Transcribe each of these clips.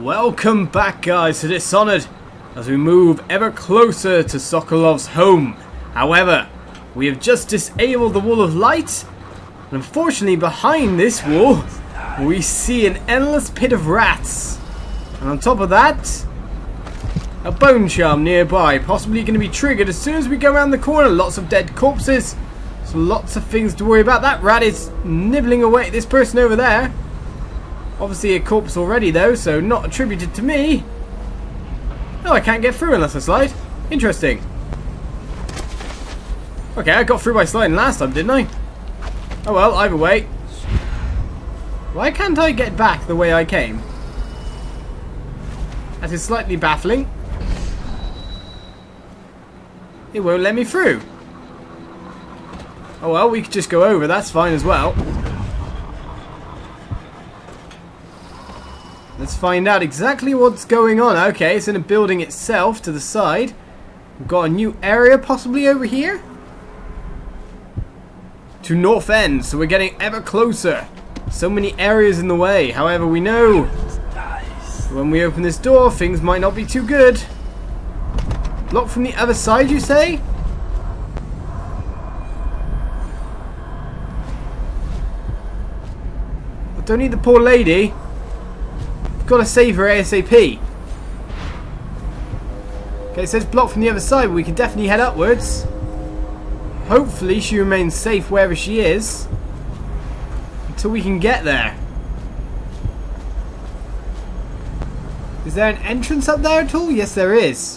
Welcome back, guys, to Dishonored as we move ever closer to Sokolov's home. However, we have just disabled the wall of light, and unfortunately behind this wall we see an endless pit of rats, and on top of that a bone charm nearby, possibly going to be triggered as soon as we go around the corner. Lots of dead corpses, so lots of things to worry about. That rat is nibbling away at this person over there. Obviously a corpse already though, so not attributed to me. Oh, I can't get through unless I slide. Interesting. Okay, I got through by sliding last time, didn't I? Oh well, either way. Why can't I get back the way I came? That is slightly baffling. It won't let me through. Oh well, we could just go over, that's fine as well. Let's find out exactly what's going on. Okay, it's in a building itself to the side. We've got a new area possibly over here. To North End, so we're getting ever closer. So many areas in the way. However, we know when we open this door, things might not be too good. Locked from the other side, you say? I don't need the poor lady. Gotta save her ASAP. Okay, it says blocked from the other side, but we can definitely head upwards. Hopefully she remains safe wherever she is until we can get there. Is there an entrance up there at all? Yes, there is.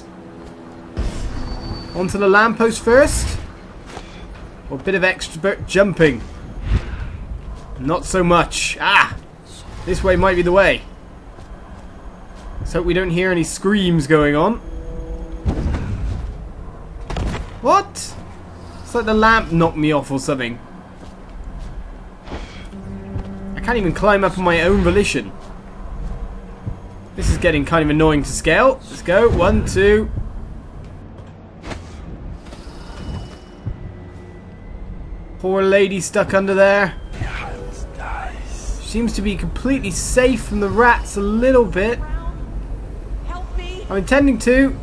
Onto the lamppost first. Or a bit of expert jumping. Not so much. Ah! This way might be the way. Let's hope we don't hear any screams going on. What? It's like the lamp knocked me off or something. I can't even climb up on my own volition. This is getting kind of annoying to scale. Let's go. 1, 2. Poor lady stuck under there. Seems to be completely safe from the rats a little bit. I'm intending to.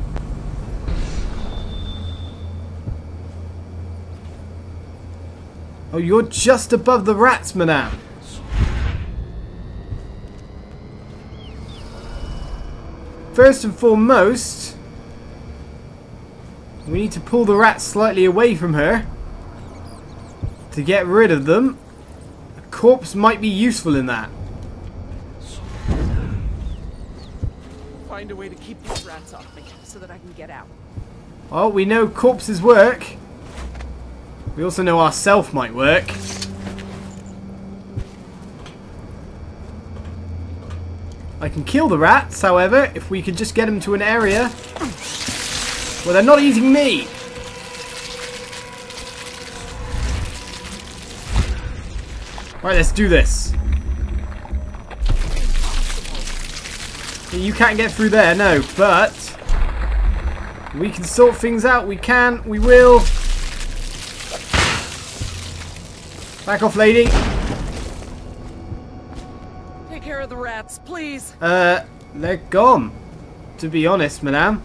Oh, you're just above the rats, madame. First and foremost, we need to pull the rats slightly away from her to get rid of them. A corpse might be useful in that. Find a way to keep these rats off me so that I can get out. Well, we know corpses work. We also know our self might work. I can kill the rats, however, if we could just get them to an area where they're not eating me. Right, let's do this. You can't get through there, no, but we can sort things out. We can, we will. Back off, lady. Take care of the rats, please. They're gone, to be honest, madame.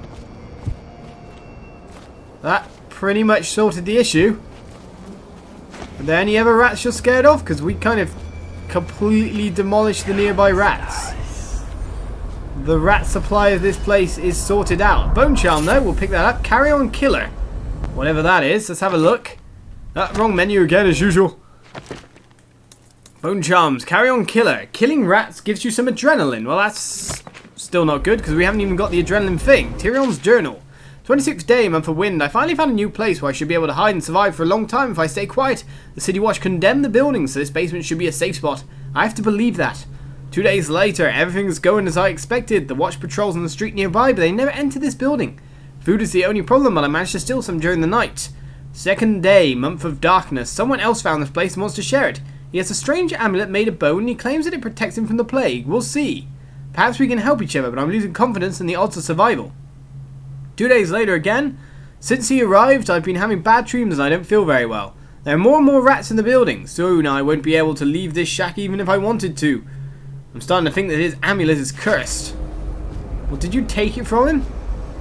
That pretty much sorted the issue. Are there any other rats you're scared of? Because we kind of completely demolished the nearby rats. The rat supply of this place is sorted out. Bone charm though, we'll pick that up. Carry on killer. Whatever that is, let's have a look. Wrong menu again as usual. Bone charms, carry on killer. Killing rats gives you some adrenaline. Well, that's still not good because we haven't even got the adrenaline thing. Tyrion's journal. 26th day, month of wind. I finally found a new place where I should be able to hide and survive for a long time if I stay quiet. The city watch condemned the building, so this basement should be a safe spot. I have to believe that. 2 days later, everything's going as I expected. The watch patrols on the street nearby, but they never enter this building. Food is the only problem, but I managed to steal some during the night. 2nd day, month of darkness. Someone else found this place and wants to share it. He has a strange amulet made of bone and he claims that it protects him from the plague. We'll see. Perhaps we can help each other, but I'm losing confidence in the odds of survival. 2 days later again. Since he arrived, I've been having bad dreams and I don't feel very well. There are more and more rats in the building. Soon I won't be able to leave this shack even if I wanted to. I'm starting to think that his amulet is cursed. Well, did you take it from him?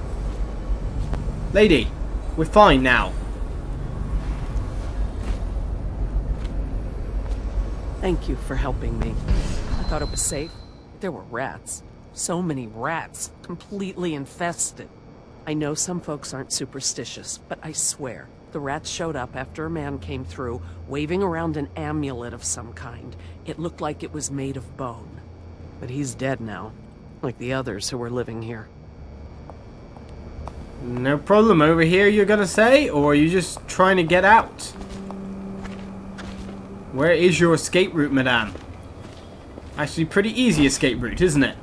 Lady, we're fine now. Thank you for helping me. I thought it was safe. There were rats. So many rats. Completely infested. I know some folks aren't superstitious, but I swear, the rats showed up after a man came through, waving around an amulet of some kind. It looked like it was made of bone. But he's dead now, like the others who were living here. No problem over here, you're gonna say? Or are you just trying to get out? Where is your escape route, madame? Actually, pretty easy escape route, isn't it?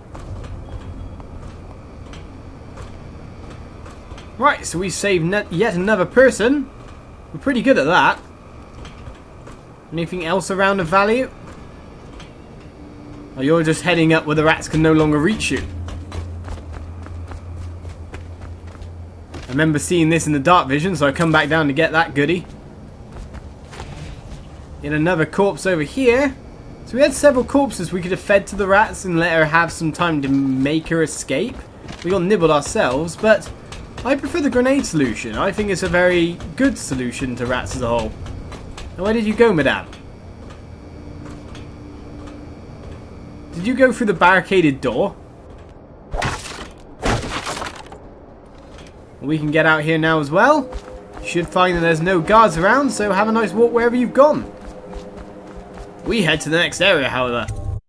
Right, so we saved yet another person. We're pretty good at that. Anything else around of value? Or you're just heading up where the rats can no longer reach you? I remember seeing this in the dark vision, so I come back down to get that goodie. Yet another corpse over here. So we had several corpses we could have fed to the rats and let her have some time to make her escape. We got nibbled ourselves, but I prefer the grenade solution. I think it's a very good solution to rats as a whole. Now, where did you go, madame? Did you go through the barricaded door? We can get out here now as well. You should find that there's no guards around, so have a nice walk wherever you've gone. We head to the next area, however.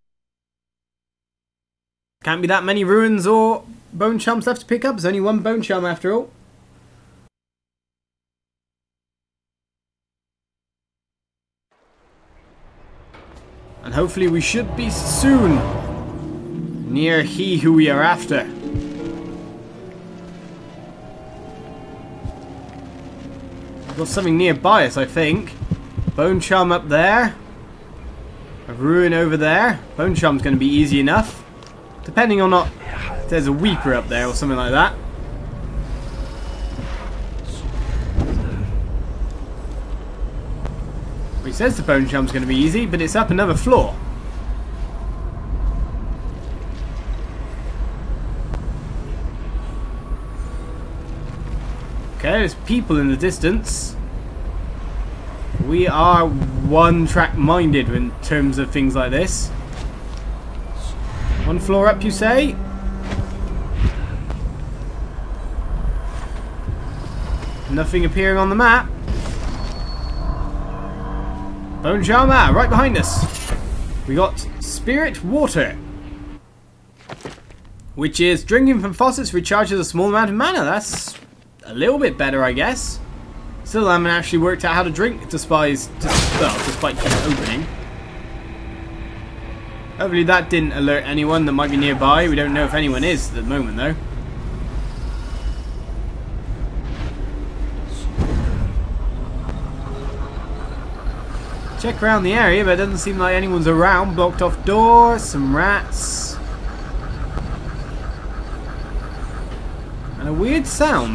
Can't be that many ruins or bone charms left to pick up. There's only one bone charm after all. And hopefully we should be soon near he who we are after. I've got something nearby us, I think. Bone charm up there. A ruin over there. Bone charm's going to be easy enough. Depending on not if there's a weeper up there or something like that. Well, he says the bone charm's going to be easy, but it's up another floor. Okay, there's people in the distance. We are one-track minded in terms of things like this. One floor up, you say? Nothing appearing on the map. Bone charm right behind us. We got spirit water, which is drinking from faucets recharges a small amount of mana. That's a little bit better, I guess. Still, I haven't actually worked out how to drink despite just opening. Hopefully that didn't alert anyone that might be nearby. We don't know if anyone is at the moment, though. Check around the area, but it doesn't seem like anyone's around. Blocked off door, some rats. And a weird sound.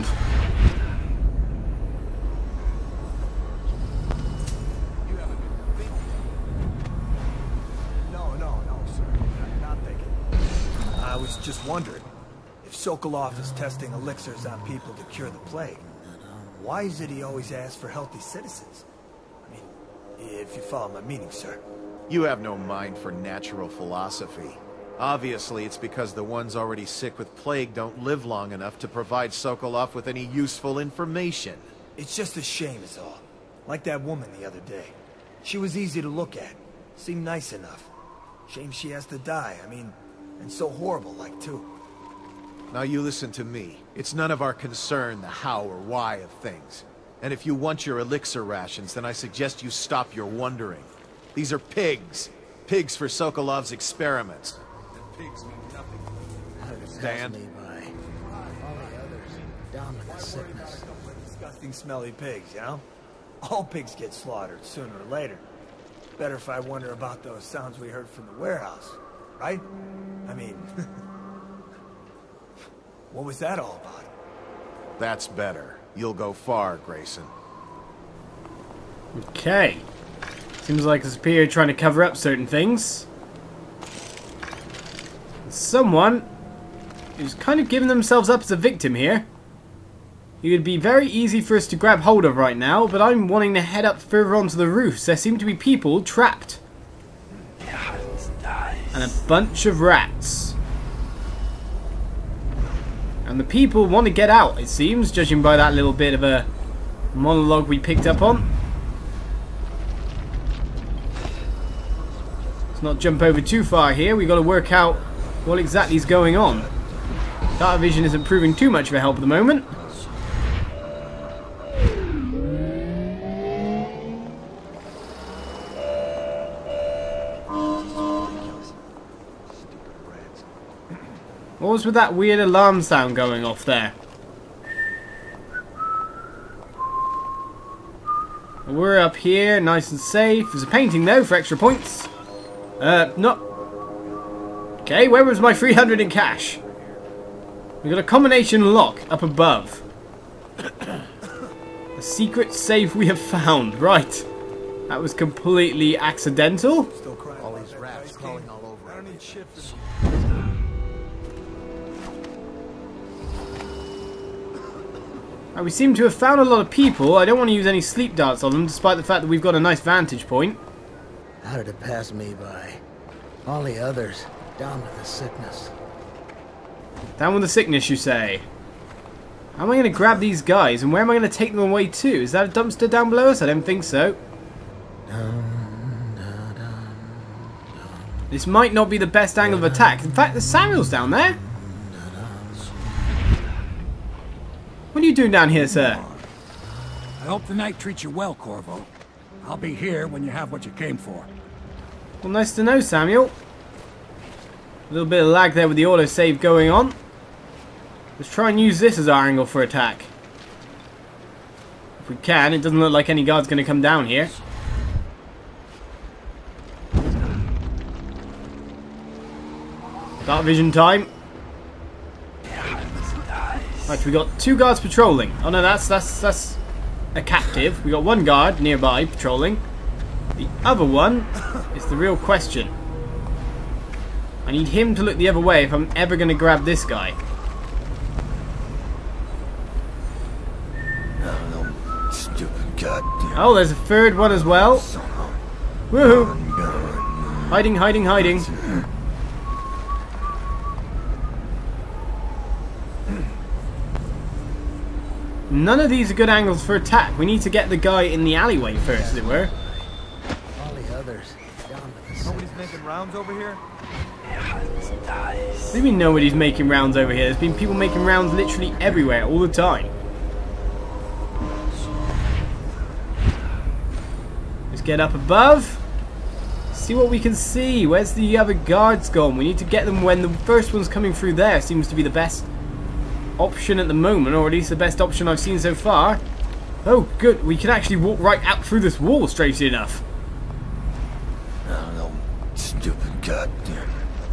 I was just wondering, if Sokolov is testing elixirs on people to cure the plague, why is it he always asks for healthy citizens? I mean, if you follow my meaning, sir. You have no mind for natural philosophy. Obviously, it's because the ones already sick with plague don't live long enough to provide Sokolov with any useful information. It's just a shame is all. Like that woman the other day. She was easy to look at. Seemed nice enough. Shame she has to die, I mean... And so horrible, like, too. Now you listen to me. It's none of our concern the how or why of things. And if you want your elixir rations, then I suggest you stop your wondering. These are pigs. Pigs for Sokolov's experiments. And pigs mean nothing. Understand? All the others, down with the sickness. Disgusting, smelly pigs, you know? All pigs get slaughtered sooner or later. Better if I wonder about those sounds we heard from the warehouse. Right? I mean, what was that all about? That's better. You'll go far, Grayson. Okay. Seems like a superior trying to cover up certain things. someone who's kind of given themselves up as a victim here. It would be very easy for us to grab hold of right now, but I'm wanting to head up further onto the roofs. There seem to be people trapped. And a bunch of rats. And the people want to get out, it seems, judging by that little bit of a monologue we picked up on. Let's not jump over too far here. We've got to work out what exactly is going on. Dark vision isn't proving too much of a help at the moment. What was with that weird alarm sound going off there? We're up here, nice and safe. There's a painting though for extra points. No. Okay, where was my 300 in cash? We got a combination lock up above. A secret safe we have found. Right. That was completely accidental. All these rats crawling all over. I don't need shit for Right, we seem to have found a lot of people. I don't want to use any sleep darts on them, despite the fact that we've got a nice vantage point. How did it pass me by? All the others, down with the sickness. Down with the sickness, you say? How am I going to grab these guys, and where am I going to take them away to? Is that a dumpster down below us? I don't think so. This might not be the best angle of attack. In fact, there's Samuel's down there. What are you doing down here, sir? I hope the night treats you well, Corvo. I'll be here when you have what you came for. Well, nice to know, Samuel. A little bit of lag there with the autosave going on. Let's try and use this as our angle for attack. If we can. It doesn't look like any guard's going to come down here. Dark vision time. Right, we got 2 guards patrolling. Oh no, that's a captive. We got 1 guard nearby patrolling. The other one is the real question. I need him to look the other way if I'm ever going to grab this guy. no stupid goddamn. Oh, there's a 3rd one as well. Woohoo! Hiding, hiding, hiding. None of these are good angles for attack. We need to get the guy in the alleyway first, as it were. All the others, down with the sickness. Nobody's making rounds over here? What do you mean nobody's making rounds over here? There's been people making rounds literally everywhere, all the time. Let's get up above. See what we can see. Where's the other guards gone? We need to get them when the first one's coming through there. Seems to be the best option at the moment, or at least the best option I've seen so far. Oh, good. We can actually walk right out through this wall, strangely enough. No stupid goddamn.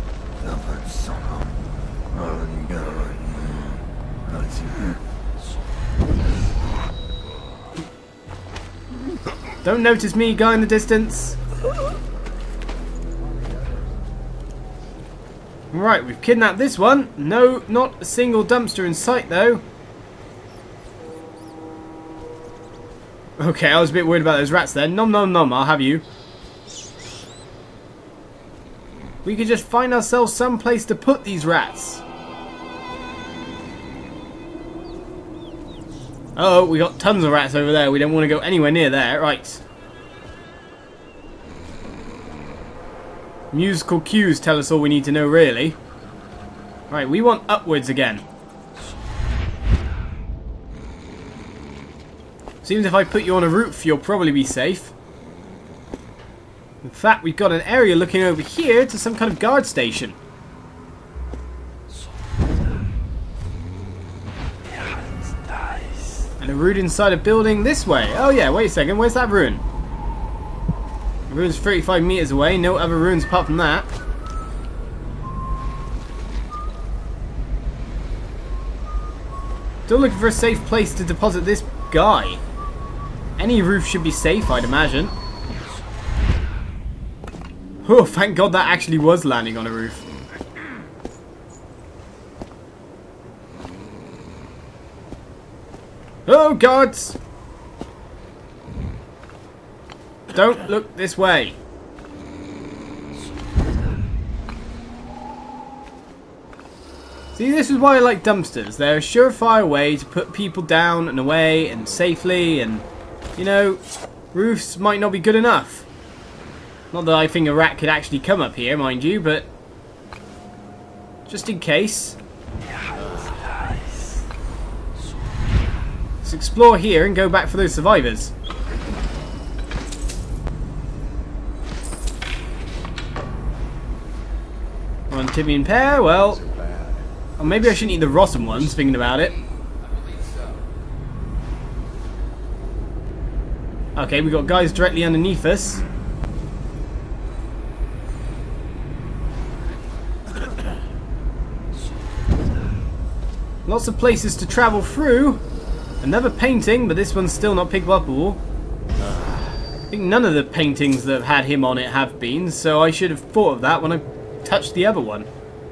Don't notice me, guy in the distance. Right, we've kidnapped this one. No, not a single dumpster in sight, though. Okay, I was a bit worried about those rats then. Nom nom nom, I'll have you. We could just find ourselves some place to put these rats. Oh, we got tons of rats over there. We don't want to go anywhere near there. Right. Musical cues tell us all we need to know, really. Right, we want upwards again. Seems if I put you on a roof, you'll probably be safe. In fact, we've got an area looking over here to some kind of guard station. And a rune inside a building this way. Oh yeah, wait a second, where's that rune? The rune's 35 meters away, no other runes apart from that. Still looking for a safe place to deposit this guy. Any roof should be safe, I'd imagine. Oh, thank God that actually was landing on a roof. Oh, gods! Don't look this way. See, this is why I like dumpsters. They're a surefire way to put people down and away and safely, and, you know, roofs might not be good enough. Not that I think a rat could actually come up here, mind you, but just in case. Let's explore here and go back for those survivors. On Tibian pear, well, or maybe I shouldn't eat the rotten ones, thinking about it. Okay, we got guys directly underneath us. Lots of places to travel through. Another painting, but this one's still not picked up all. I think none of the paintings that have had him on it have been, so I should have thought of that when I touched the other one.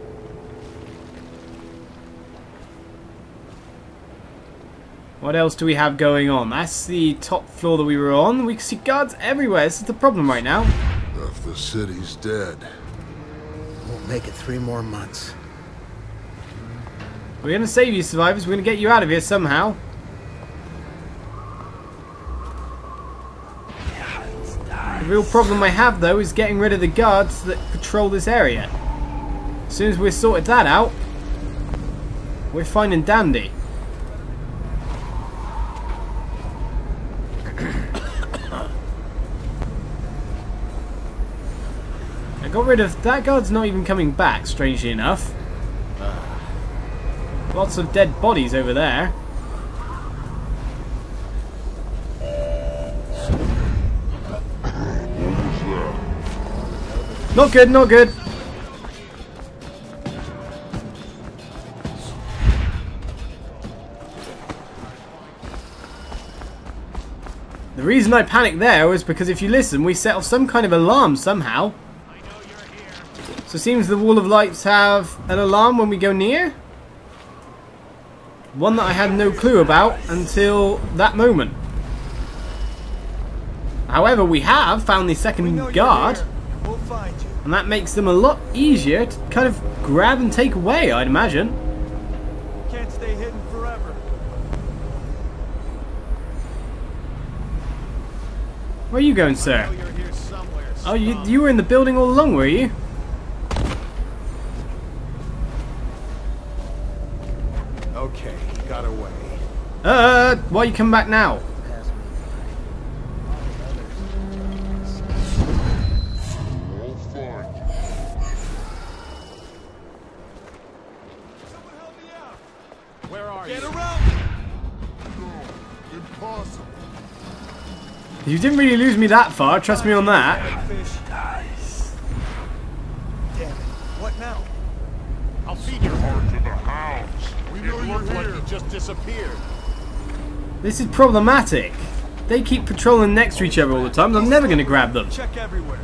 What else do we have going on? That's the top floor that we were on. We can see guards everywhere. This is the problem right now. If the city's dead. Won't make it 3 more months. We're going to save you, survivors. We're going to get you out of here somehow. The real problem I have, though, is getting rid of the guards that patrol this area. As soon as we've sorted that out, we're fine and dandy. I got rid of... That guard's not even coming back, strangely enough. Lots of dead bodies over there. Not good, not good. The reason I panicked there was because if you listen, we set off some kind of alarm somehow. So it seems the wall of lights have an alarm when we go near. One that I had no clue about until that moment. However, we have found the second guard. We'll find you. And that makes them a lot easier to kind of grab and take away, I'd imagine. Can't stay hidden forever. Where are you going, sir? You're here somewhere. Oh, you were in the building all along, were you? Okay, got away. Why you come back now? Pass me by. I'll find Someone help me out. Where are Get you? around. you. No, impossible. You didn't really lose me that far, trust me on that. Fish. Damn it. What now? I'll feed your heart. To the house. We know It you're looked like here. you just disappeared. This is problematic. They keep patrolling next to each other all the time. I'm never going to grab them. Check everywhere.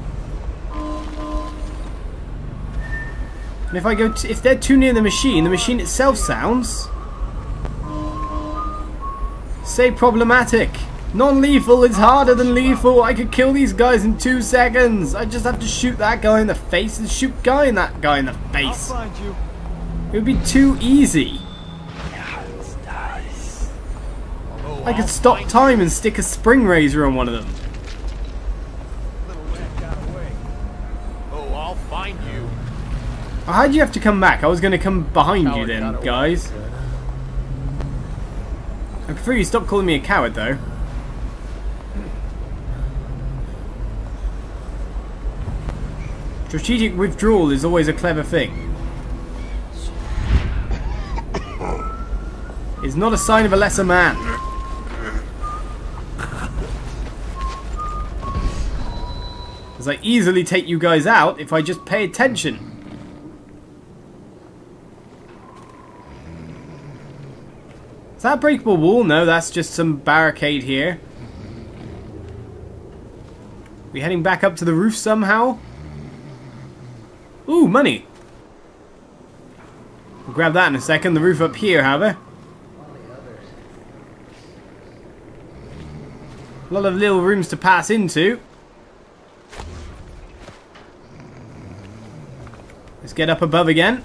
And if I go, if they're too near the machine itself sounds. Say problematic. Non-lethal is harder than lethal. I could kill these guys in 2 seconds. I just have to shoot that guy in the face and shoot that guy in the I'll face. find you. It would be too easy. Oh, I could stop time and stick a spring razor on one of them. Little rat got away. Oh, I'll find you. Oh, how'd you have to come back? I was going to come behind you then, guys. I prefer you stop calling me a coward, though. Strategic withdrawal is always a clever thing. It's not a sign of a lesser man. As I easily take you guys out if I just pay attention. Is that a breakable wall? No, that's just some barricade here. We heading back up to the roof somehow? Ooh, money. We'll grab that in a second. The roof up here, however. A lot of little rooms to pass into. Let's get up above again.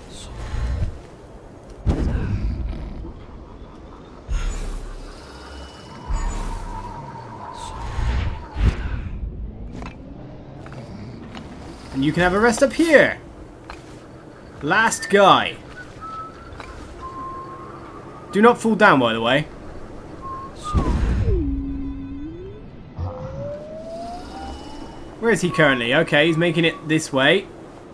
And you can have a rest up here. Last guy. Do not fall down, by the way. Where is he currently? Okay, he's making it this way.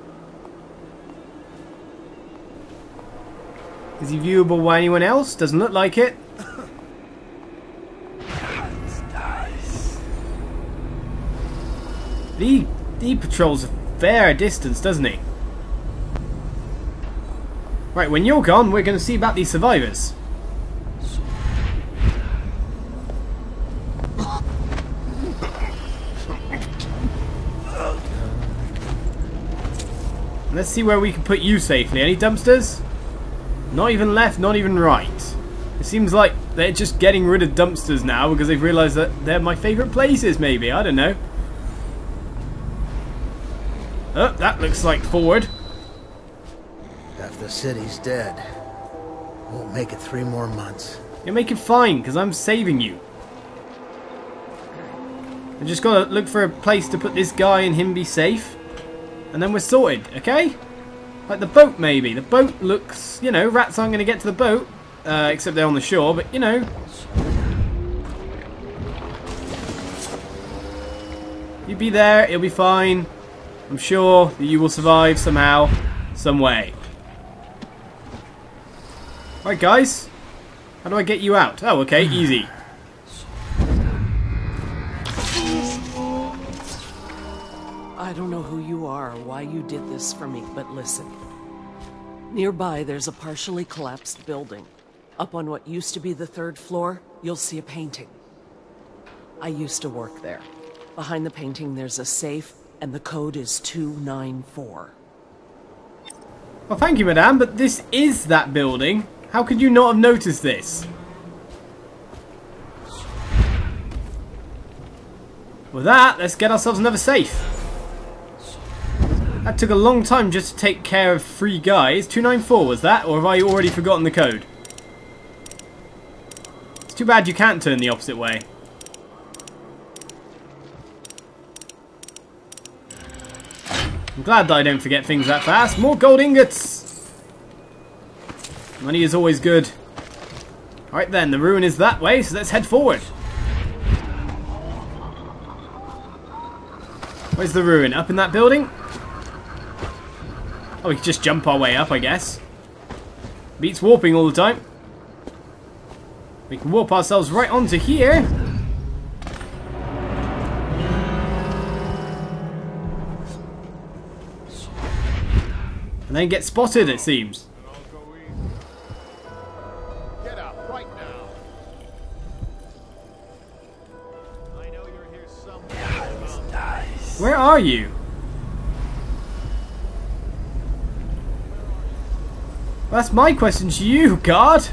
Is he viewable by anyone else? Doesn't look like it. He patrols a fair distance, doesn't he? Right, when you're gone, we're going to see about these survivors. Let's see where we can put you safely. Any dumpsters? Not even left, not even right. It seems like they're just getting rid of dumpsters now because they've realised that they're my favourite places, maybe. I don't know. Oh, that looks like forward. Half the city's dead. Won't make it 3 more months. You'll make it fine, because I'm saving you. I just gotta look for a place to put this guy and him be safe. And then we're sorted, okay? Like the boat, maybe. The boat looks, you know, rats aren't gonna get to the boat. Except they're on the shore, but, you know. You be there, it'll be fine. I'm sure that you will survive somehow, some way. Right, guys. How do I get you out? Oh, okay, easy. I don't know who you are or why you did this for me, but listen. Nearby, there's a partially collapsed building. Up on what used to be the 3rd floor, you'll see a painting. I used to work there. Behind the painting, there's a safe, and the code is 294. Well, thank you, madame, but this is that building. How could you not have noticed this? With that, let's get ourselves another safe. That took a long time just to take care of 3 guys. 294 was that? Or have I already forgotten the code? It's too bad you can't turn the opposite way. I'm glad that I don't forget things that fast. More gold ingots! Money is always good. Alright then, the ruin is that way, so let's head forward. Where's the ruin? Up in that building? Oh, we can just jump our way up, I guess. Beats warping all the time. We can warp ourselves right onto here. And then get spotted, it seems. Get out right now. I know you're here somewhere. Where are you? Well, that's my question to you, guard.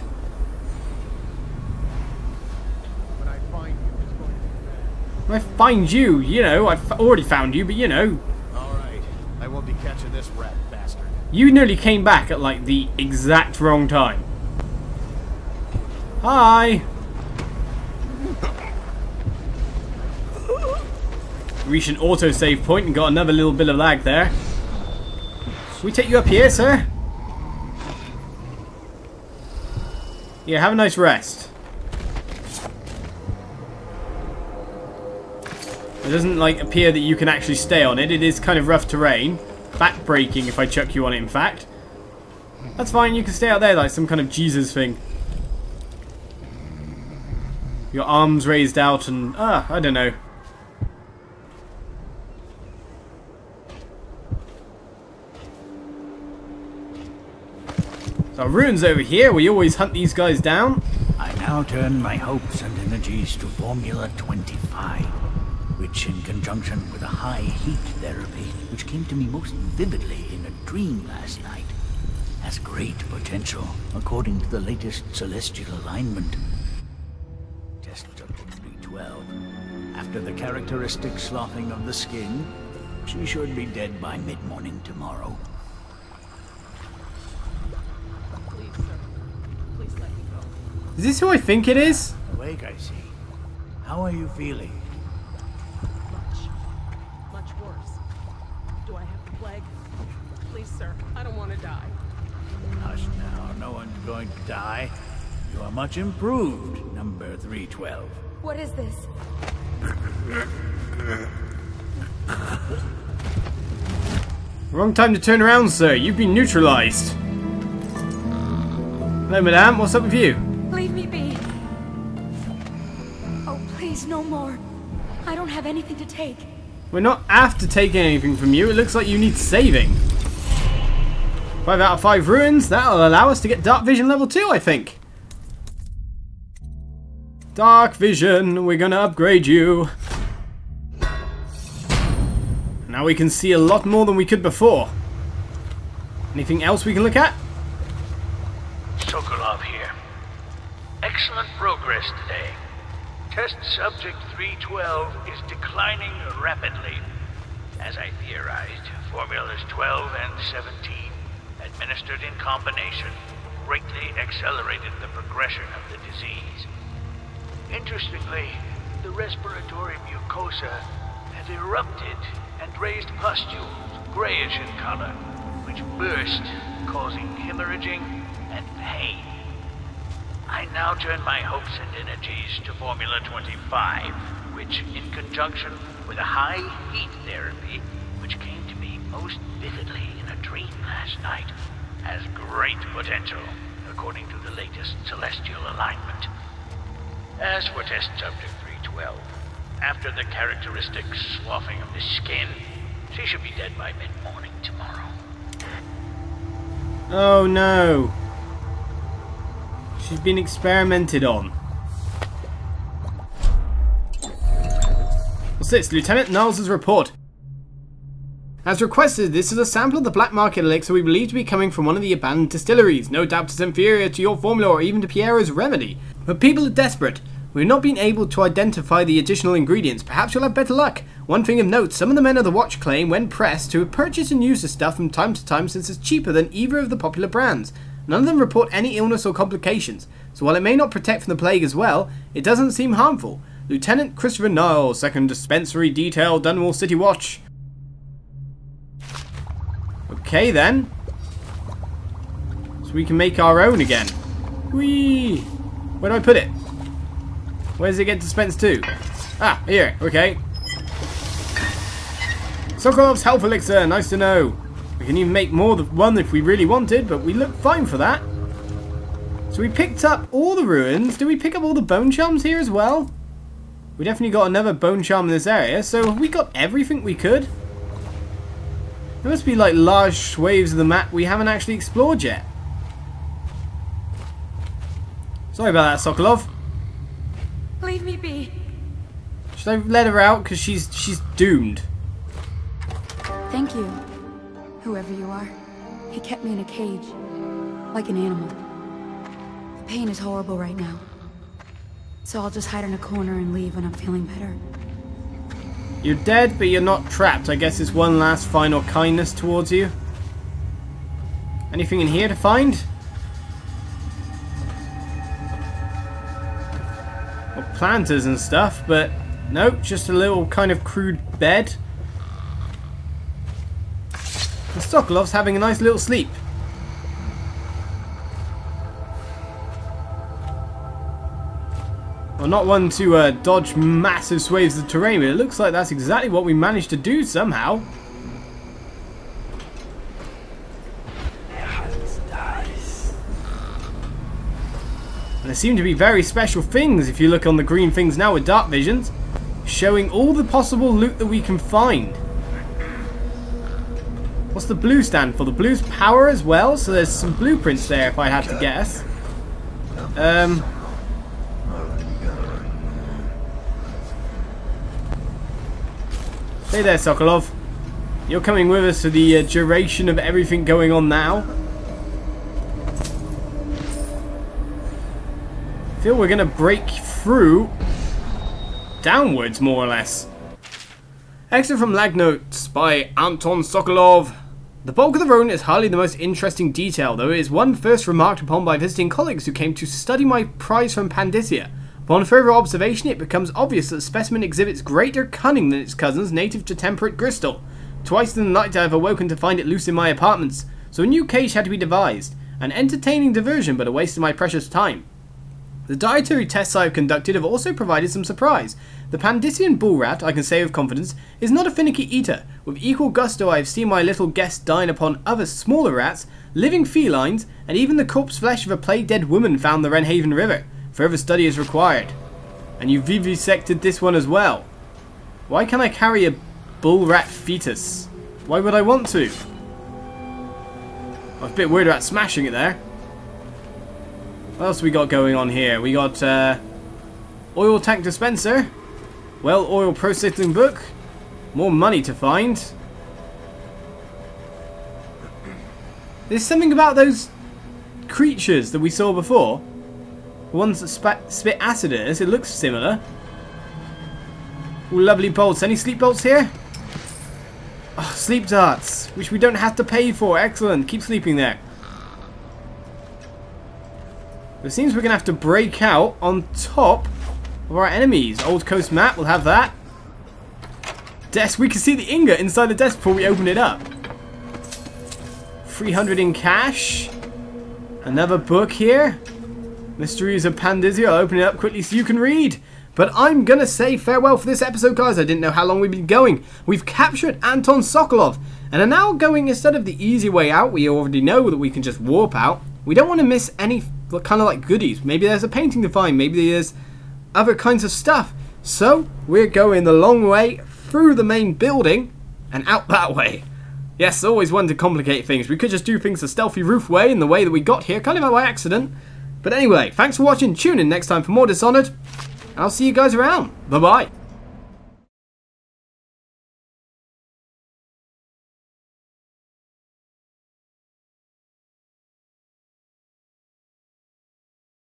When I find you, it's going to be bad. When I find you, you know, I've already found you, but you know. Alright, I won't be catching this rat bastard. You nearly came back at like the exact wrong time. Hi. Reached an autosave point and got another little bit of lag there. Can we take you up here, sir? Yeah, have a nice rest. It doesn't like appear that you can actually stay on it. It is kind of rough terrain. Back-breaking if I chuck you on it, in fact. That's fine, you can stay out there like some kind of Jesus thing. Your arms raised out and... I don't know. So Rune's over here. We always hunt these guys down. I now turn my hopes and energies to Formula 25, which in conjunction with a high heat therapy, which came to me most vividly in a dream last night, has great potential according to the latest celestial alignment. Tests are only 12. After the characteristic sloughing of the skin, she should be dead by mid-morning tomorrow. Please, sir. Please let me go. Is this who I think it is? Awake, I see. How are you feeling? Much worse. Do I have the plague? Please, sir. I don't want to die. Hush now, no one's going to die. You are much improved, number 312. What is this? Wrong time to turn around, sir. You've been neutralized. Hello, madame. What's up with you? Leave me be. Oh, please, no more. I don't have anything to take. We're not after taking anything from you. It looks like you need saving. 5 out of 5 ruins. That'll allow us to get dark vision level 2, I think. Dark vision. We're gonna upgrade you. Now we can see a lot more than we could before. Anything else we can look at? Sokolov here. Excellent progress today. Test subject 312 is declining rapidly. As I theorized, formulas 12 and 17, administered in combination, greatly accelerated the progression of the disease. Interestingly, the respiratory mucosa has erupted and raised pustules, grayish in color, which burst, causing hemorrhaging and pain. I now turn my hopes and energies to Formula 25, which, in conjunction with a high heat therapy, which came to me most vividly in a dream last night, has great potential, according to the latest celestial alignment. As for test subject 312, after the characteristic sloughing of the skin, she should be dead by mid-morning tomorrow. Oh no. She's been experimented on. What's this? Lieutenant Niles' report. As requested, this is a sample of the black market elixir we believe to be coming from one of the abandoned distilleries. No doubt it's inferior to your formula or even to Piero's remedy. But people are desperate. We've not been able to identify the additional ingredients. Perhaps you'll have better luck. One thing of note, some of the men of the Watch claim, when pressed, to have purchased and used the stuff from time to time since it's cheaper than either of the popular brands. None of them report any illness or complications, so while it may not protect from the plague as well, it doesn't seem harmful. Lieutenant Christopher Niles, 2nd Dispensary Detail, Dunwall City Watch. Okay then. So we can make our own again. Whee! Where do I put it? Where does it get dispensed to? Ah, here. Okay. Sokolov's Health Elixir. Nice to know. We can even make more than one if we really wanted, but we look fine for that. So we picked up all the ruins. Did we pick up all the bone charms here as well? We definitely got another bone charm in this area. So have we got everything we could? There must be like large swathes of the map we haven't actually explored yet. Sorry about that, Sokolov. Leave me be. Should I let her out? Because she's doomed. Thank you, whoever you are. He kept me in a cage, like an animal. The pain is horrible right now. So I'll just hide in a corner and leave when I'm feeling better. You're dead, but you're not trapped. I guess it's one last final kindness towards you. Anything in here to find? Well, planters and stuff, but nope, just a little kind of crude bed. And Sokolov's having a nice little sleep. Well, not one to dodge massive swathes of terrain, but it looks like that's exactly what we managed to do somehow. And there seem to be very special things if you look on the green things now with dark visions, showing all the possible loot that we can find. What's the blue stand for? The blue's power as well, so there's some blueprints there if I had to guess. Hey there, Sokolov. You're coming with us for the duration of everything going on now. I feel we're going to break through downwards, more or less. Extra from Lag Notes by Anton Sokolov. The bulk of the Rune is hardly the most interesting detail, though it is one first remarked upon by visiting colleagues who came to study my prize from Pandisia. Upon further observation, it becomes obvious that the specimen exhibits greater cunning than its cousins native to temperate Bristol. Twice in the night I have awoken to find it loose in my apartments, so a new cage had to be devised. An entertaining diversion, but a waste of my precious time. The dietary tests I have conducted have also provided some surprise. The Pandisian bull rat, I can say with confidence, is not a finicky eater. With equal gusto I have seen my little guest dine upon other smaller rats, living felines, and even the corpse flesh of a plague-dead woman found in the Wrenhaven River. Further study is required. And you vivisected this one as well. Why can't I carry a bull rat fetus? Why would I want to? I was a bit worried about smashing it there. What else we got going on here? We got oil tank dispenser, well oil processing book, more money to find. There's something about those creatures that we saw before. The ones that spit acid at us. It looks similar. Ooh, lovely bolts. Any sleep bolts here? Oh, sleep darts, which we don't have to pay for. Excellent. Keep sleeping there. It seems we're going to have to break out on top of our enemies. Old Coast map, we'll have that. Desk, we can see the ingot inside the desk before we open it up. 300 in cash. Another book here. Mysteries of Pandisia. I'll open it up quickly so you can read. But I'm going to say farewell for this episode, guys. I didn't know how long we'd been going. We've captured Anton Sokolov and are now going, instead of the easy way out, we already know that we can just warp out. We don't want to miss any kind of like goodies. Maybe there's a painting to find. Maybe there's other kinds of stuff. So we're going the long way through the main building and out that way. Yes, always wanted to complicate things. We could just do things the stealthy roof way in the way that we got here, kind of by accident. But anyway, thanks for watching. Tune in next time for more Dishonored. I'll see you guys around. Bye-bye.